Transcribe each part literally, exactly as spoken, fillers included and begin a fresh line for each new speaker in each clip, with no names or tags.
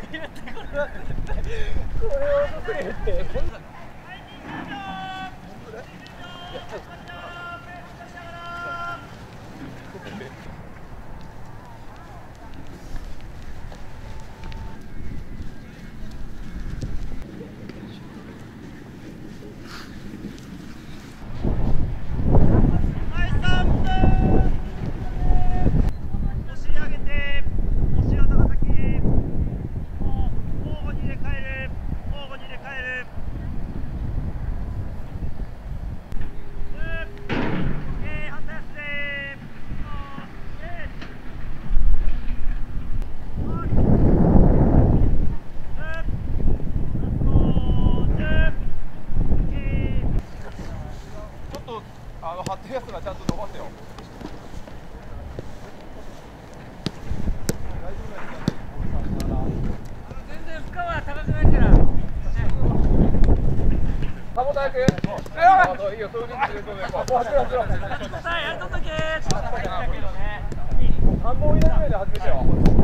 れを遅れって
張ってるやつがちゃんと伸ばせよ。
全然負荷は高くないから。
サボタイク。いいよ、そういう感じでどうぞ。走ろう走ろう。
さあやるととけ。
三本以内ぐらいで始めてよ。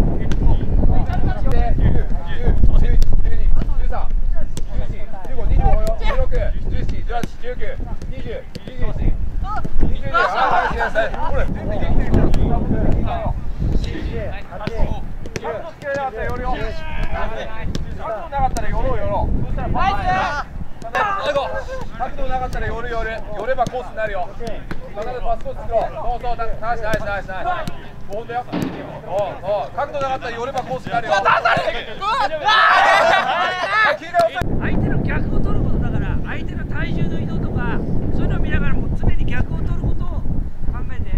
角度なかったら寄る寄る寄ればコースになるよ。必ずパスコース作ろう。そうそう、ナイスナイスナイスナイス。本当よ。そうそう、角度なかったら寄ればコースになるよ。
相手の逆を取ることだから、相手の体重の移動とかそういうのを見ながらも常に逆を取ることを考えて。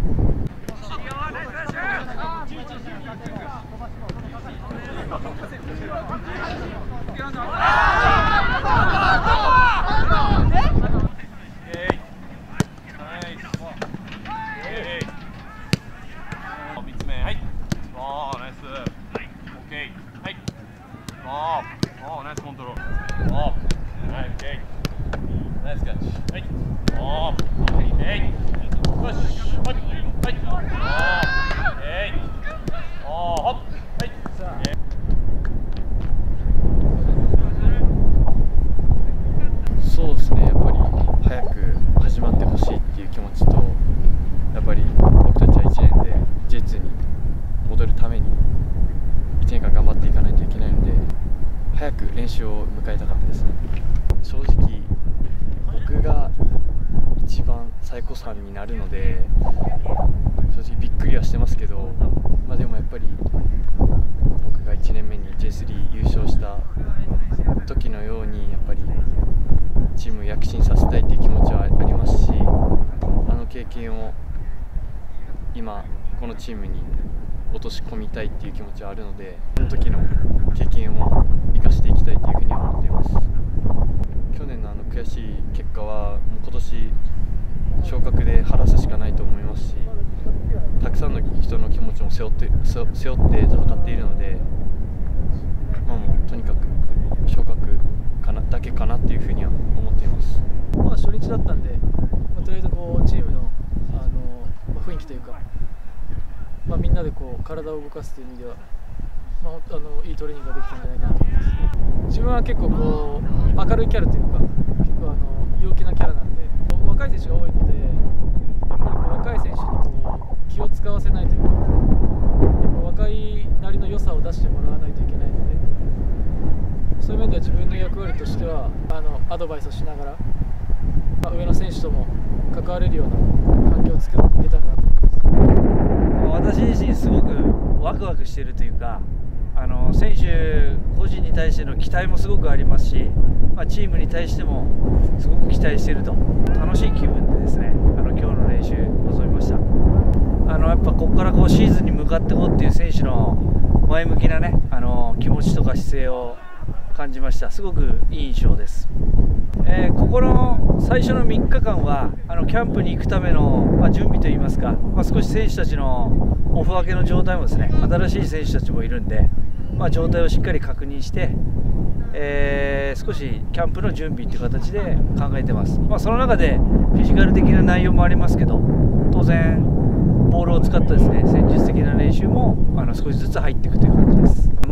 そうですね、やっぱり早く始まってほしいっていう気持ちと、やっぱり僕たちはいちねんで ジェイツー に戻るためにいちねんかん頑張っていかないといけないので、早く練習を迎えたかったですね。正直僕が一番最高さんになるので、正直びっくりはしてますけど、まあ、でもやっぱり僕がいちねんめに ジェイスリー 優勝した時のようにやっぱりチームを躍進させたいという気持ちはありますし、あの経験を今このチームに落とし込みたいという気持ちはあるので、その時の経験を生かしていきたいというふうには思っています。去年のあの悔しい結果はもう今年昇格で晴らすしかないと思いますし、たくさんの人の気持ちも背負って背負って戦っているので、まあ、もうとにかく昇格かなだけかなっていうふうには思っています。
まあ初日だったんで、まあ、とりあえずこうチームの、あのまあ、雰囲気というか、まあ、みんなでこう体を動かすという意味では、まあ、あのいいトレーニングができたんじゃないかなと思います。自分は結構こう明るいキャラというか、結構あの陽気なキャラなんで、若い選手が多いので、やっぱりこう若い選手にこう気を使わせないというか、やっぱ若いなりの良さを出してもらわないといけないので、そういう面では自分の役割としてはあのアドバイスをしながら、まあ、上の選手とも関われるような環境を作っていけたらなと思います。
私自身すごくワクワクしているというか、あの選手個人に対しての期待もすごくありますし、まあ、チームに対してもすごく期待していると、楽しい気分でですね、あの今日の練習臨みました。あのやっぱここからこうシーズンに向かっていこうっていう選手の前向きなね、あの気持ちとか姿勢を感じました。すごくいい印象です。えー、ここの最初のみっかかんはあのキャンプに行くための、まあ、準備といいますか、まあ、少し選手たちのオフ分けの状態もですね、新しい選手たちもいるんで、まあ、状態をしっかり確認して、えー、少しキャンプの準備という形で考えてます。まあ、その中でフィジカル的な内容もありますけど、当然ボールを使ったですね戦術的な練習もあの少しずつ入っていくという感じです。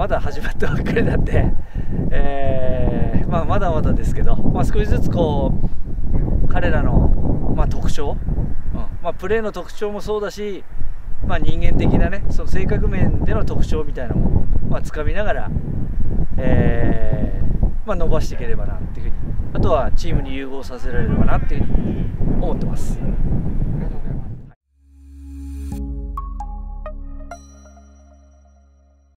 まだ始まったばっかりなんで、えーまあ、まだまだですけど、まあ、少しずつこう彼らの、まあ、特徴、うんまあ、プレーの特徴もそうだし、まあ、人間的なね、その性格面での特徴みたいなのも、まあ、掴みながら、えーまあ、伸ばしていければなっていうふうに、あとはチームに融合させられればなっていうふうに思ってます。